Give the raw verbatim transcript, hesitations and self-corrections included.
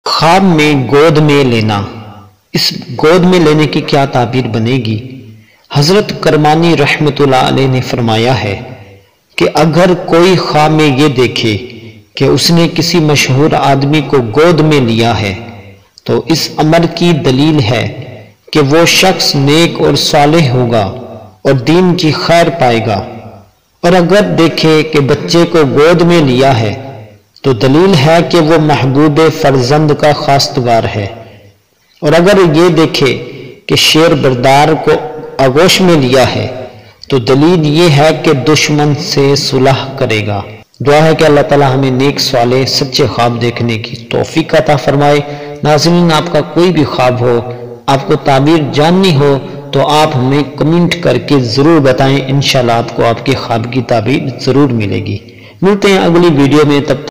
خواب میں گود میں لینا، اس گود میں لینے کی کیا تعبیر بنے گی؟ حضرت کرمانی رحمت اللہ علیہ نے فرمایا ہے کہ اگر کوئی خواب میں یہ دیکھے کہ اس نے کسی مشہور آدمی کو گود میں لیا ہے تو اس امر کی دلیل ہے کہ وہ شخص نیک اور صالح ہوگا اور دین کی خیر پائے گا، اور اگر دیکھے کہ بچے کو گود میں لیا ہے تو دلیل ہے کہ وہ محبوب فرزند کا خواستگار ہے، اور اگر یہ دیکھے کہ شیر بردار کو آغوش میں لیا ہے تو دلیل یہ ہے کہ دشمن سے صلح کرے گا۔ دعا ہے کہ اللہ تعالی ہمیں نیک صالح سچے خواب دیکھنے کی توفیق عطا فرمائے۔ ناظرین، آپ کا کوئی بھی خواب ہو، آپ کو تعبیر جاننی ہو تو آپ ہمیں کمنٹ کر کے ضرور بتائیں، انشاءاللہ آپ کو آپ کے خواب کی تعبیر ضرور ملے گی۔ ملتے ہیں اگلی ویڈیو میں، تب